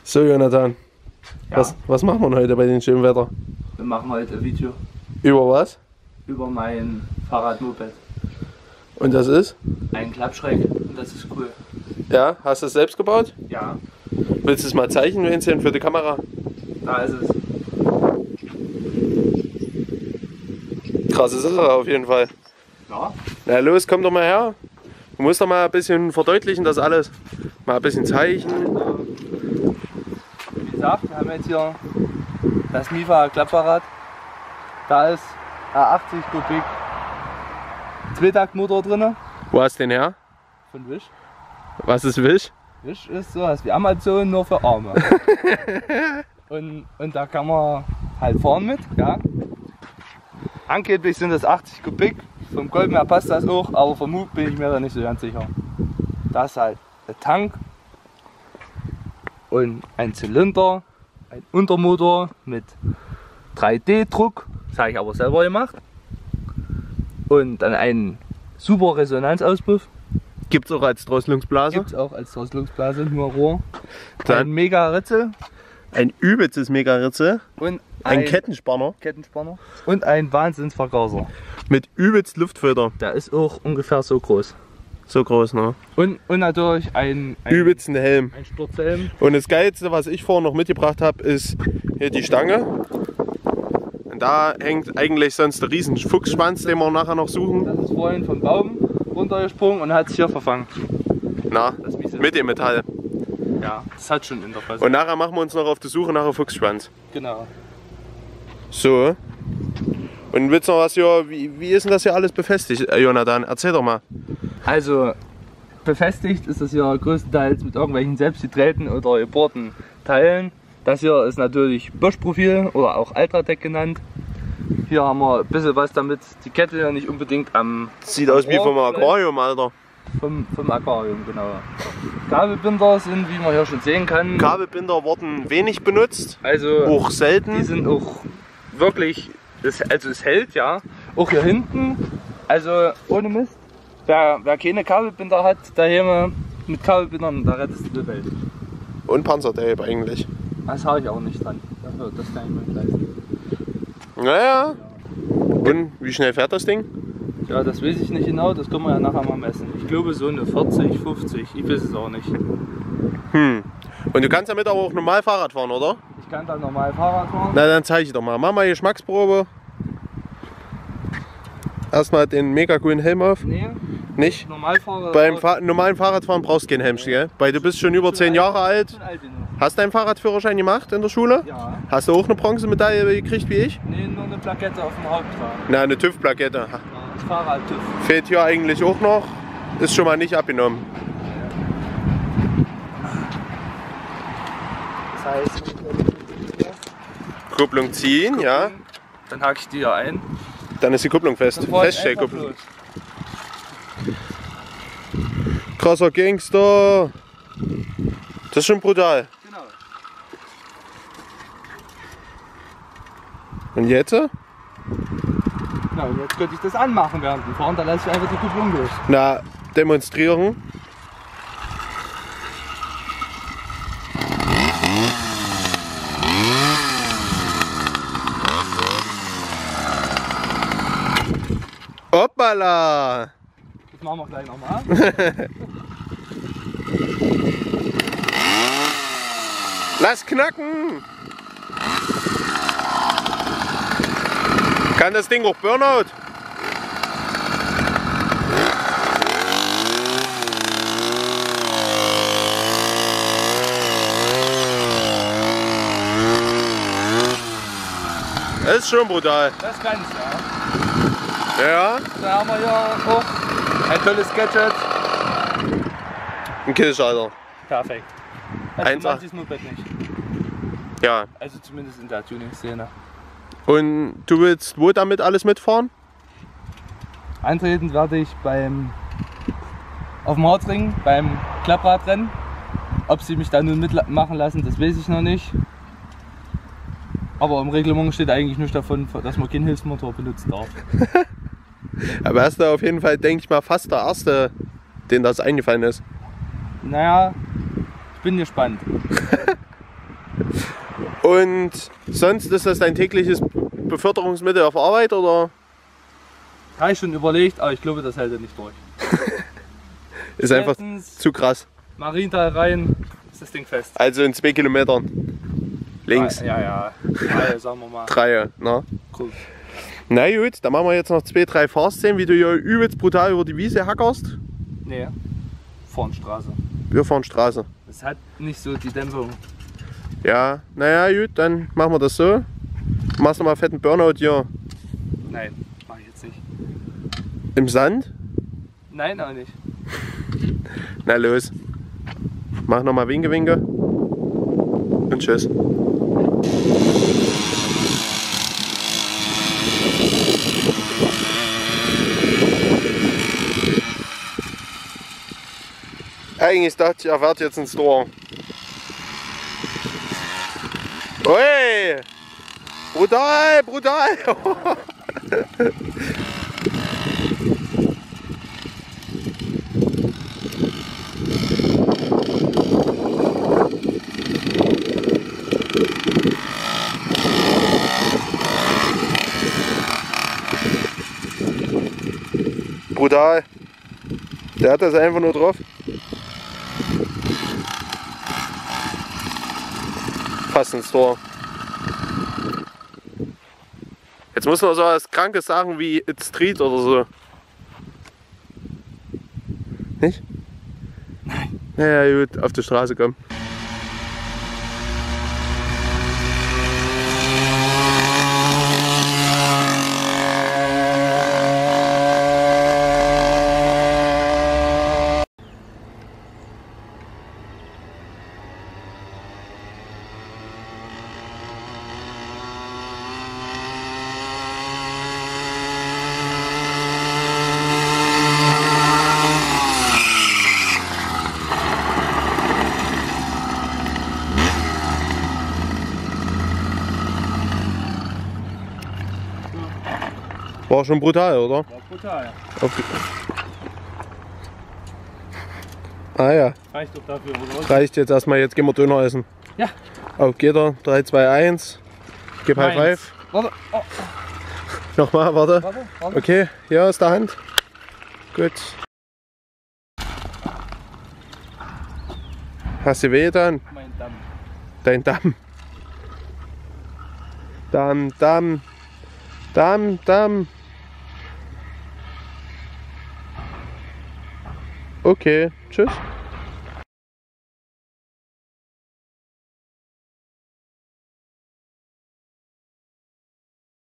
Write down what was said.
So, Jonathan, Ja. was machen wir heute bei dem schönen Wetter? Wir machen heute ein Video Über was? über mein Fahrradmoped. Und das ist? Ein Klappschreck und das ist cool. Ja, hast du es selbst gebaut? Ja, Willst du es mal zeichnen, Vincent, für die Kamera? da ist es. Krasse Sache auf jeden Fall. Ja, Na los, komm doch mal her. Du musst doch mal ein bisschen verdeutlichen, das alles. Mal ein bisschen zeichnen. wie gesagt, wir haben jetzt hier das Mifa Klappfahrrad. Da ist ein 80 Kubik Zweitaktmotor drin Wo hast du den her? von Wish. Was ist Wish? Wish ist sowas wie Amazon, nur für Arme. und da kann man halt fahren mit, ja. Angeblich sind das 80 Kubik, vom Gold her passt das auch, aber vom Mut bin ich mir da nicht so ganz sicher. Da ist halt ein Tank und ein Zylinder, ein Untermotor mit 3D-Druck, das habe ich aber selber gemacht. Und dann einen super Resonanzauspuff. Gibt's auch als Drosselungsblase. Gibt es auch als Drosselungsblase, nur Rohr. Dann Ein mega Ritzel ein übelstes Mega-Ritze. und Ein Kettenspanner Kettenspanner und ein Wahnsinnsvergaser. mit übelst Luftfilter. Der ist auch ungefähr so groß. So groß, ne? Und natürlich ein Übelsten Helm. Sturzhelm. Und das Geilste, was ich vorhin noch mitgebracht habe, ist hier die Stange. Und da hängt eigentlich sonst der riesen Fuchsschwanz, den wir nachher noch suchen. Das ist vorhin vom Baum runtergesprungen und hat sich hier verfangen. Na, Das ist wie so- mit dem Metall. Ja, das hat schon in der Fresse. Und nachher machen wir uns noch auf die Suche nach einem Fuchsschwanz. Genau. So. Und willst du noch was hier, wie ist denn das hier alles befestigt, Jonathan? Erzähl doch mal. Also befestigt ist das hier größtenteils mit irgendwelchen selbstgedrehten oder gebohrten Teilen. Das hier ist natürlich Bosch-Profil oder auch Ultratec genannt. Hier haben wir ein bisschen was, damit die Kette ja nicht unbedingt am Sieht aus wie vom Aquarium, Alter. vom Aquarium, genau. Kabelbinder sind, wie man hier schon sehen kann, Kabelbinder wurden wenig benutzt, also hoch die selten. sind auch wirklich, also es hält ja. Auch hier hinten, also ohne Mist, wer keine Kabelbinder hat, daheim mit Kabelbindern, da rettest du die Welt. Und Panzertape eigentlich. Das habe ich auch nicht dran. Das kann ich mir nicht leisten. Naja. Und wie schnell fährt das Ding? Ja, das weiß ich nicht genau, das können wir ja nachher mal messen. Ich glaube so eine 40, 50, ich weiß es auch nicht. Und du kannst damit aber auch normal Fahrrad fahren, oder? Ich kann da normal Fahrrad fahren. Na, dann zeige ich doch mal. Mach mal Geschmacksprobe. Erstmal den mega coolen Helm auf. Nee, Nicht? normal fahre. Beim normalen Fahrradfahren brauchst du keinen Helm, gell? Weil du bist schon über 10 Jahre alt. Hast du deinen Fahrradführerschein gemacht in der Schule? Ja. Hast du auch eine Bronzemedaille gekriegt wie ich? Nee, nur eine Plakette auf dem Hauptfahren. Na, eine TÜV-Plakette. Ja, das Fahrrad TÜV. Fehlt hier eigentlich auch noch. Ist schon mal nicht abgenommen. Das heißt, Kupplung ziehen, ja. dann hake ich die hier ein. Dann ist die Kupplung fest. Dann fahr ich einfach Feststellkupplung. los. Krasser Gangster. Das ist schon brutal. Genau. Und jetzt? Na, und jetzt könnte ich das anmachen während dem Fahren, dann lasse ich einfach die Kupplung durch. Na, demonstrieren. Hoppala! Das machen wir gleich nochmal. Lass knacken! Kann das Ding auch Burnout? Das ist schon brutal. Das kann's, ja. Ja, Dann haben wir hier auch ein tolles Gadget. ein Killschalter. Perfekt. Also Einfach. manches Moped nicht. Ja. Also zumindest in der Tuning-Szene. Und du willst wo damit alles mitfahren? Antreten werde ich auf dem Harzring, beim Klappradrennen. Ob sie mich da nun mitmachen lassen, das weiß ich noch nicht. Aber im Reglement steht eigentlich nicht davon, dass man keinen Hilfsmotor benutzen darf. Aber er ist da auf jeden Fall, denke ich mal, fast der Erste, dem das eingefallen ist. Naja, ich bin gespannt. Und sonst ist das dein tägliches Beförderungsmittel auf Arbeit oder? Habe ich schon überlegt, aber ich glaube, das hält er nicht durch. Ist einfach zu krass. Marienthal rein, ist das Ding fest. Also in 2 Kilometern. Links. Ja. 3, sagen wir mal. 3, na? Cool. Na gut, dann machen wir jetzt noch 2, 3 Fahrszenen, wie du hier übelst brutal über die Wiese hackerst. Nee, fahren Straße. Wir fahren Straße. Es hat nicht so die Dämpfung. Ja, naja gut, dann machen wir das so. Machst du mal fetten Burnout hier Nein, mach ich jetzt nicht. im Sand? Nein, auch nicht. Na los. Mach nochmal Winke Winke. Und tschüss. Eigentlich dachte ich, er fährt jetzt ins Tor. Ui! Brutal, brutal! Brutal. Der hat das einfach nur drauf. Fast ins Tor. Jetzt muss man so was Krankes sagen wie It's Street oder so. Nicht? Nein. Ja, gut, auf die Straße kommen. War schon brutal, oder? War brutal, ja. Okay. Ah ja, Reicht doch dafür, oder? reicht jetzt erstmal, jetzt gehen wir Döner essen. Ja. Auf geht er, 3, 2, 1. Gib High Five. Warte, oh. Nochmal, warte. Warte. Okay, hier ist der Hand. Gut. Hast du weh dann? Mein Damm. Dein Damm. Damm. Okay, tschüss.